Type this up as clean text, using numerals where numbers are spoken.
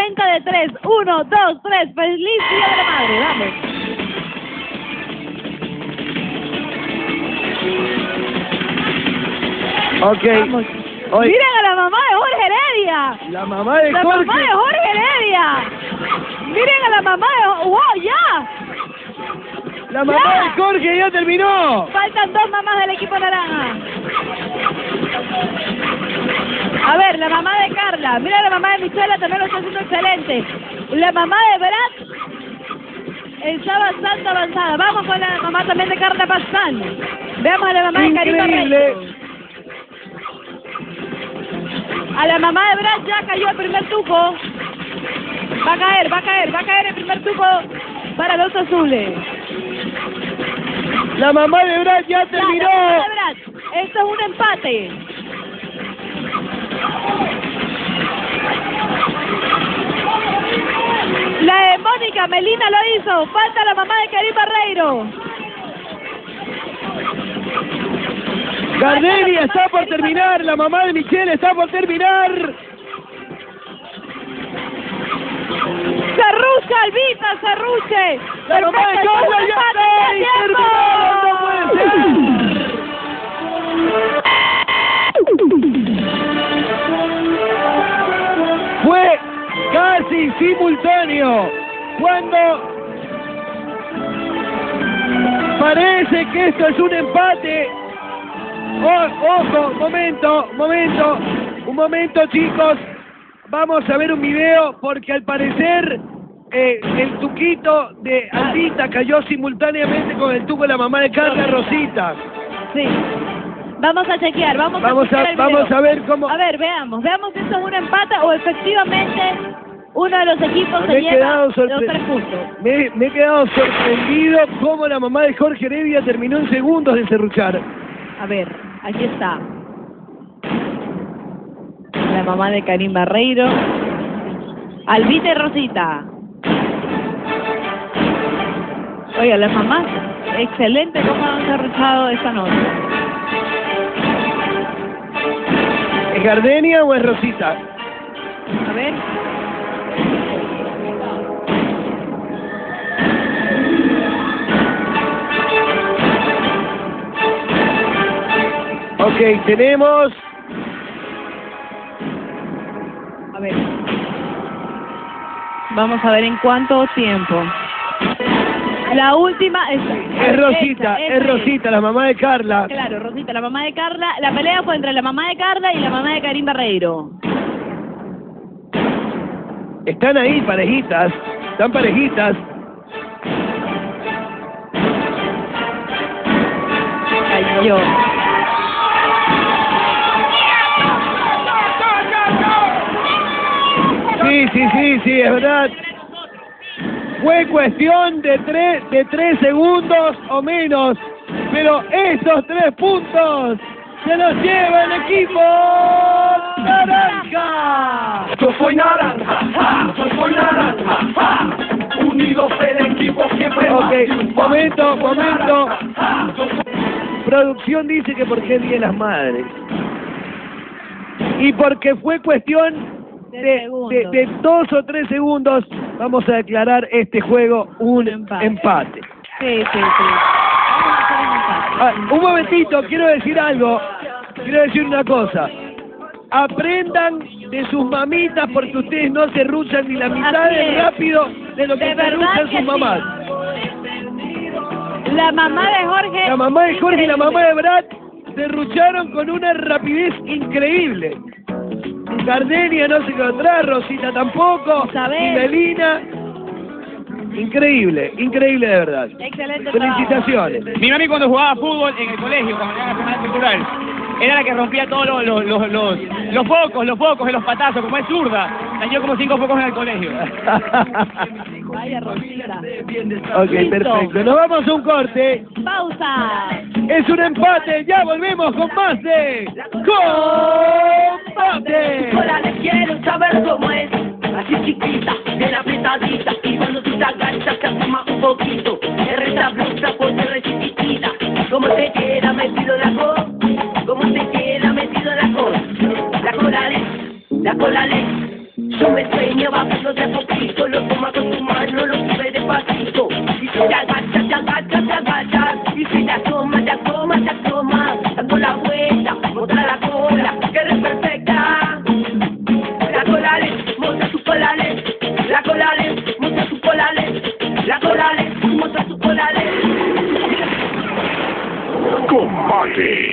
cuenta de 3. 1, 2, 3. ¡Feliz Día de la Madre! ¡Vamos! Ok. Vamos. Hoy, ¡Miren a la mamá de Jorge Heredia! la mamá de ¡La Jorge. mamá de Jorge Heredia! ¡Miren a la mamá de... ¡Wow, ya! La mamá ¡Ya! de Jorge ya terminó. Faltan 2 mamás del equipo naranja. A ver, la mamá de Carla. Mira, la mamá de Michela también lo está haciendo excelente. La mamá de Brad está bastante avanzada. Vamos con la mamá también de Carla Pazán. Veamos a la mamá de Karima Increíble. Reyes. A la mamá de Brad ya cayó el primer tuco. Va a caer el primer tuco para los azules. La mamá de Brad ya terminó. La mamá de Brad. Esto es un empate. La de Mónica Melina lo hizo. Falta la mamá de Karim Barreiro. Gardenia está por terminar. La mamá de Michelle está por terminar. Serrucha, Albita, Serruche. La mamá de Carla ya está y terminaron. No puede ser. Fue casi simultáneo cuando parece que esto es un empate. Ojo, un momento chicos, vamos a ver un video porque al parecer el tuquito de Aldita cayó simultáneamente con el tuco de la mamá de Carla, Rosita. Sí. Vamos a chequear, vamos a ver cómo... A ver, veamos si esto es un empate o efectivamente uno de los equipos se Me he lleva quedado los 3 puntos. Me he quedado sorprendido cómo la mamá de Jorge Heredia terminó en segundos de serruchar. A ver, aquí está. La mamá de Karim Barreiro. Albita y Rosita. Oiga, las mamás, excelente cómo han serruchado esta noche. ¿Es Gardenia o es Rosita? A ver. Ok, tenemos... A ver. Vamos a ver en cuánto tiempo. La última Es Rosita, es Rosita, la mamá de Carla. Claro, Rosita, la mamá de Carla. La pelea fue entre la mamá de Carla y la mamá de Karim Barreiro. Están ahí parejitas, están parejitas. Cayó. Sí, es verdad. Fue cuestión de 3 segundos o menos, pero esos 3 puntos se los lleva el equipo naranja. Yo soy naranja, ja, yo soy naranja, ja. Unidos el equipo siempre va a Ok, triunfar. momento. Ja, yo soy... Producción dice que porque es Día de las Madres. Y porque fue cuestión de 2 o 3 segundos, vamos a declarar este juego un empate. Sí. Vamos a hacer un empate. Un momentito, quiero decir algo. Quiero decir una cosa. Aprendan de sus mamitas porque ustedes no se ruchan ni la mitad Así de es. rápido de lo que De se verdad ruchan que sus mamás. La mamá de Jorge. La mamá de Jorge y la mamá de Brad se rucharon con una rapidez increíble. Gardenia no se quedó atrás, Rosita tampoco, Isabel. y Melina. Increíble de verdad. Excelente Felicitaciones. Mi mami cuando jugaba fútbol en el colegio, cuando era nacional cultural, era la que rompía todos los focos de los patazos, como es zurda. Dañó como 5 focos en el colegio. Vaya, Rosita. Ok, Listo. perfecto. Nos vamos a un corte. Pausa. Es un empate. Ya volvemos con más de Combate. Hola, les quiero saber cómo es. Así chiquita, bien apretadita. Y cuando tú te agachas, te asoma un poquito. Te resta blusa porque eres chiquitita. Como te queda metido la cor. Como te queda metido la cor. La colales. Yo me sueño vaya bajando de a poquito, lo toma con tu mano, lo sube despacito. Y si te agachas, te agachas, te agachas. Y si te asomas, te asomas, te asomas. Dando la vuelta, muestra la cola, que eres perfecta. La colales, muestra su colales. La colales, muestra su colales. La colales, muestra su colales. Combate.